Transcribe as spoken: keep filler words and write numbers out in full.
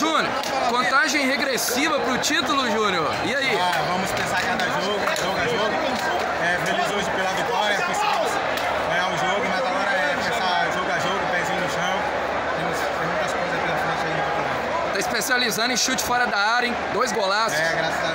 Júnior, contagem regressiva pro título, Júnior. E aí? Ah, vamos pensar cada jogo, jogo a jogo. É, feliz hoje pela vitória, conseguimos ganhar o jogo, mas agora é pensar jogo a jogo, pezinho no chão. Temos, tem muitas coisas pela frente aí no campeonato. Tá especializando em chute fora da área, hein? Dois golaços. É, graças a